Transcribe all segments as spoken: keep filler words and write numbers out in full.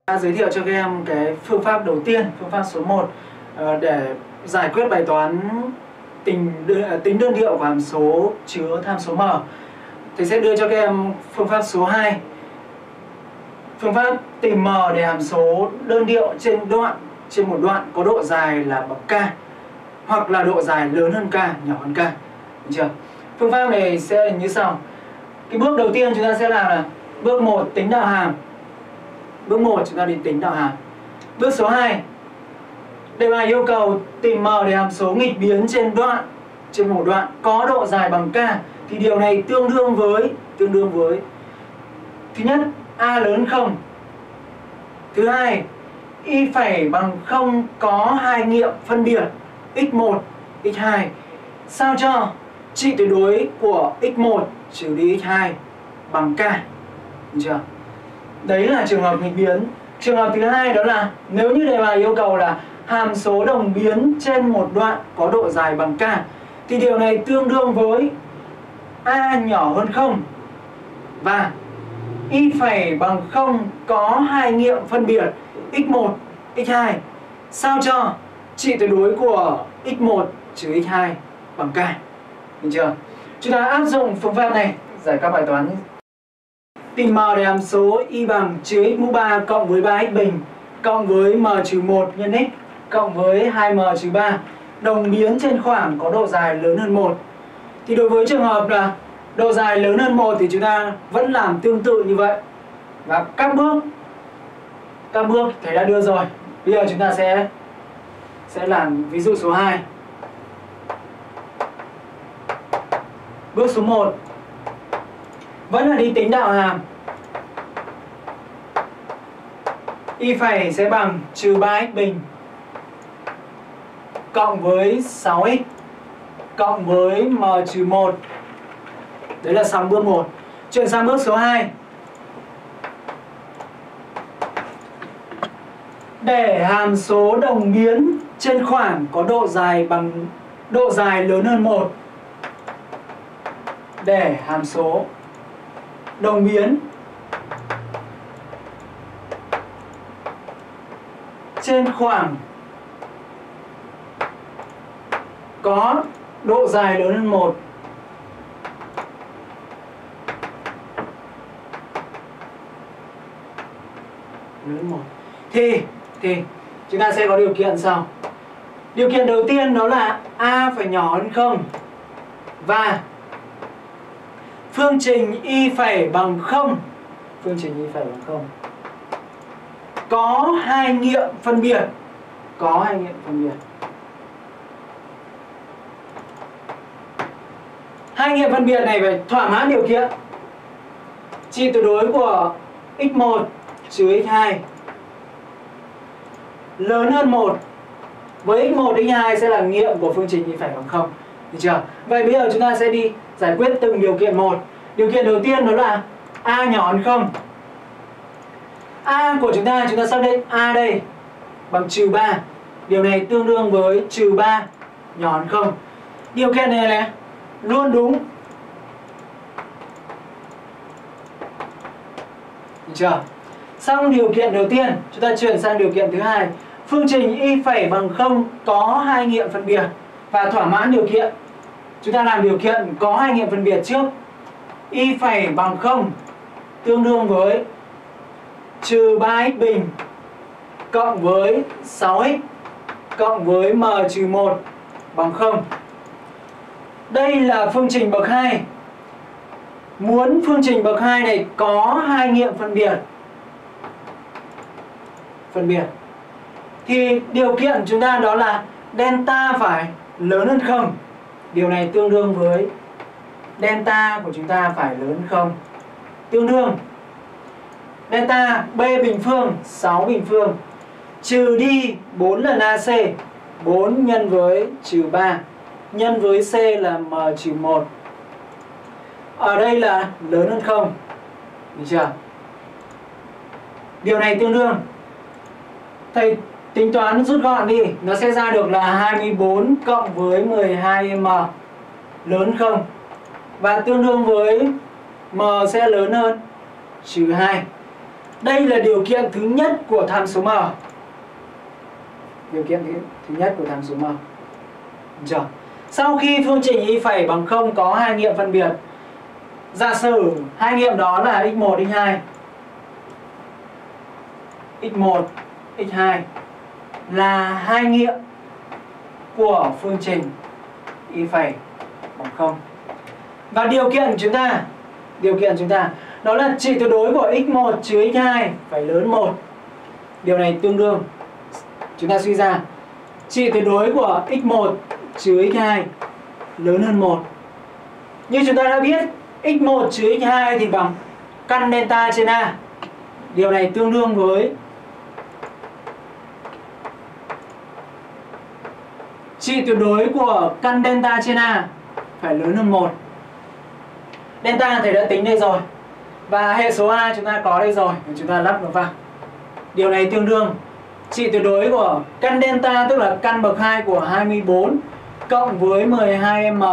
Ta giới thiệu cho các em cái phương pháp đầu tiên, phương pháp số một để giải quyết bài toán tính, tính đơn điệu của hàm số chứa tham số m. Thầy sẽ đưa cho các em phương pháp số hai. Phương pháp tìm m để hàm số đơn điệu trên đoạn trên một đoạn có độ dài là bậc k hoặc là độ dài lớn hơn k, nhỏ hơn k. Được chưa? Phương pháp này sẽ như sau. Cái bước đầu tiên chúng ta sẽ làm là bước một tính đạo hàm. Bước một chúng ta đi tính đạo hàm. Bước số hai, đề bài yêu cầu tìm m để hàm số nghịch biến trên đoạn trên một đoạn có độ dài bằng k, thì điều này tương đương với tương đương với thứ nhất, a lớn không. Thứ hai, y phẩy bằng không có hai nghiệm phân biệt x một, x hai, sao cho trị tuyệt đối của x một trừ đi x hai bằng k. Được chưa? Đấy là trường hợp nghịch biến. Trường hợp thứ hai đó là nếu như đề bài yêu cầu là hàm số đồng biến trên một đoạn có độ dài bằng k, thì điều này tương đương với a nhỏ hơn không và y phẩy bằng không có hai nghiệm phân biệt x một, x hai, sao cho trị tuyệt đối của x một trừ x hai bằng k. Được chưa? Chúng ta áp dụng phương pháp này giải các bài toán. Tìm m để hàm số y bằng trừ x mũ ba cộng với ba x bình cộng với m trừ một nhân x cộng với hai m trừ ba đồng biến trên khoảng có độ dài lớn hơn một. Thì đối với trường hợp là độ dài lớn hơn một thì chúng ta vẫn làm tương tự như vậy. Và các bước các bước thầy đã đưa rồi. Bây giờ chúng ta sẽ sẽ làm ví dụ số hai. Bước số một vẫn là đi tính đạo hàm. Y phẩy sẽ bằng trừ ba x bình cộng với sáu x cộng với m trừ một. Đấy là xong bước một. Chuyển sang bước số hai. Để hàm số đồng biến trên khoảng có độ dài bằng độ dài lớn hơn một. Để hàm số đồng biến trên khoảng có độ dài lớn hơn một. Lớn hơn một. Thì thì chúng ta sẽ có điều kiện sau. Điều kiện đầu tiên đó là a phải nhỏ hơn không và phương trình y phẩy bằng không, phương trình y phẩy bằng không có hai nghiệm phân biệt, có hai nghiệm phân biệt. Hai nghiệm phân biệt này phải thỏa mãn điều kiện trị tuyệt đối của x một trừ x hai lớn hơn một. Với x một, x hai sẽ là nghiệm của phương trình y phẩy bằng không. Được chưa? Vậy bây giờ chúng ta sẽ đi giải quyết từng điều kiện một. Điều kiện đầu tiên đó là a nhỏ hơn không. A của chúng ta, chúng ta xác định a đây bằng trừ ba. Điều này tương đương với trừ ba nhỏ hơn không. Điều kiện này này luôn đúng. Được chưa? Xong điều kiện đầu tiên, chúng ta chuyển sang điều kiện thứ hai. Phương trình y phẩy bằng không có hai nghiệm phân biệt và thỏa mãn điều kiện. Chúng ta làm điều kiện có hai nghiệm phân biệt trước. Y phẩy bằng không tương đương với trừ ba x bình cộng với sáu x cộng với m trừ một bằng không. Đây là phương trình bậc hai. Muốn phương trình bậc hai này có hai nghiệm phân biệt phân biệt thì điều kiện chúng ta đó là delta phải lớn hơn không. Điều này tương đương với delta của chúng ta phải lớn hơn không. Tương đương delta b bình phương sáu bình phương trừ đi bốn lần ac, bốn nhân với trừ ba nhân với c là m trừ một. Ở đây là lớn hơn không. Được chưa? Điều này tương đương, thầy tính toán rút gọn đi, nó sẽ ra được là hai mươi bốn cộng với mười hai m lớn không. Và tương đương với m sẽ lớn hơn trừ hai. Đây là điều kiện thứ nhất của tham số M. Điều kiện thứ, thứ nhất của tham số M. Được chưa? Sau khi phương trình y phẩy bằng không có hai nghiệm phân biệt, giả sử hai nghiệm đó là x một, x hai. x một, x hai là hai nghiệm của phương trình y phẩy bằng không. Và điều kiện của chúng ta, điều kiện của chúng ta đó là trị tuyệt đối của x một trừ x hai phải lớn một. Điều này tương đương, chúng ta suy ra trị tuyệt đối của x một trừ x hai lớn hơn một. Như chúng ta đã biết, x một trừ x hai thì bằng căn delta trên A. Điều này tương đương với trị tuyệt đối của căn delta trên A phải lớn hơn một. Delta thầy đã tính đây rồi. Và hệ số A chúng ta có đây rồi, chúng ta lắp nó vào. Điều này tương đương trị tuyệt đối của căn delta, tức là căn bậc hai của hai mươi bốn cộng với mười hai m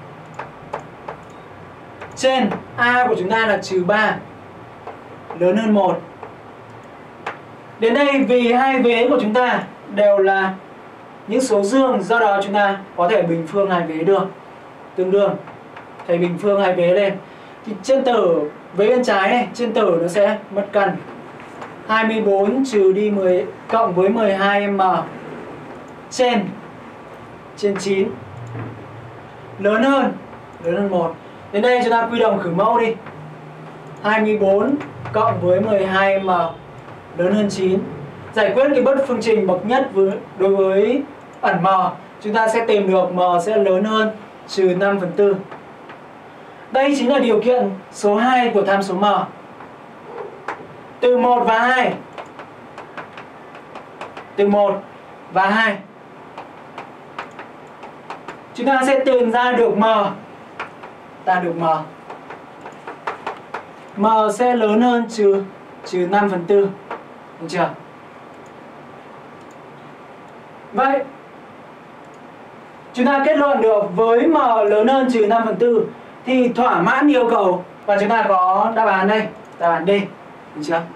trên A của chúng ta là trừ ba lớn hơn một. Đến đây vì hai vế của chúng ta đều là những số dương, do đó chúng ta có thể bình phương hai vế được. Tương đương thầy bình phương hai vế lên thì trên tử vế bên trái này, trên tử nó sẽ mất căn. hai mươi bốn trừ đi mười cộng với mười hai m trên trên chín lớn hơn lớn hơn một. Đến đây chúng ta quy đồng khử mẫu đi. hai mươi bốn cộng với mười hai m lớn hơn chín. Giải quyết cái bất phương trình bậc nhất với, đối với ẩn m, chúng ta sẽ tìm được m sẽ lớn hơn trừ năm phần tư. Đây chính là điều kiện số hai của tham số M. Từ một và hai. Từ một và hai. Chúng ta sẽ tìm ra được M. Ta được M. M sẽ lớn hơn trừ trừ năm phần tư. Được chưa? Vậy chúng ta kết luận được với M lớn hơn trừ năm phần tư thì thỏa mãn yêu cầu, và chúng ta có đáp án đây, đáp án D. Được chưa?